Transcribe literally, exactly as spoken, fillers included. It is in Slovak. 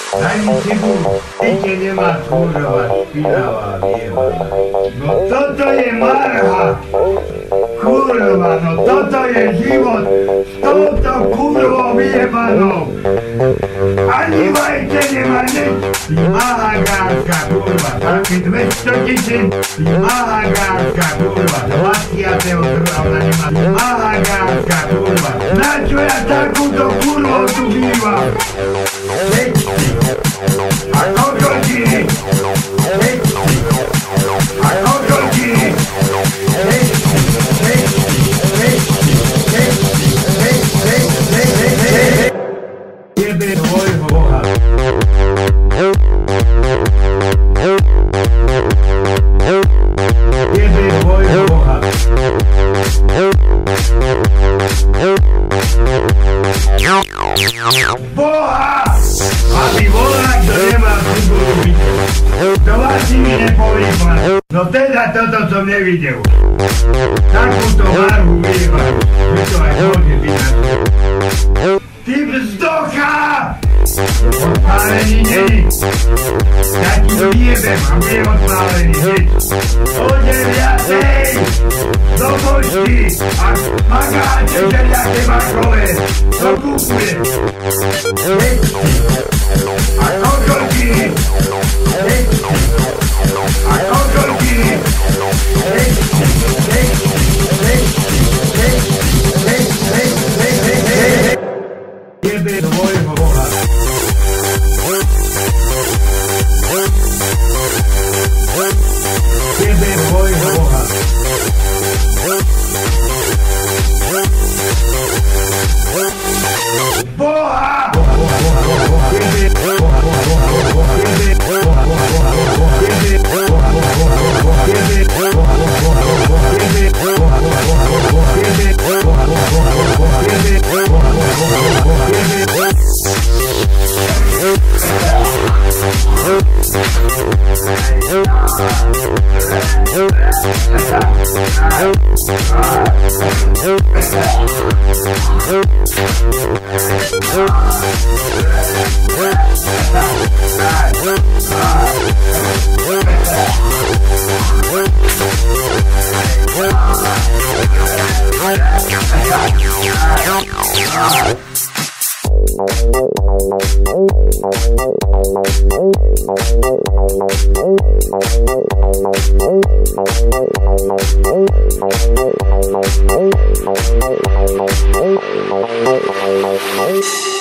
Ani chybu, nikde nemá kurva, špinavá vyjebaná. No toto je marha! Kurva, no toto je život s touto kurvou vyjebanou! Ani vajce nemá nič! Mahagárska kurva, také dvesto tisíc! Mahagárska kurva, dvadsiateho druhého ona nemá. Mahagárska kurva, na čo ja takúto kurvou tu bývam? Večti! A kokotiny! Večti! A kokotiny! Večti! Večti! Večti! Večti! Večti! Večti! Jebe tvojho Boha! Jebe tvojho Boha! Boha! Aby volá, kto nemá figuru vidieť. To vás si mi nepovýpal. No teda toto som nevidel. Takúto marhu vyjebal, že to aj môže byť na to. Ty vzdocha! Odpálený není. Ja ti vyjebem a budem odpálený, vieš. Poďme viacej do počty a magáte všelijaké makové. To kúpuje. A kokotiny. A kokotiny. Jebe tvojho Boha. Jebe tvojho Boha. Boha! Hey.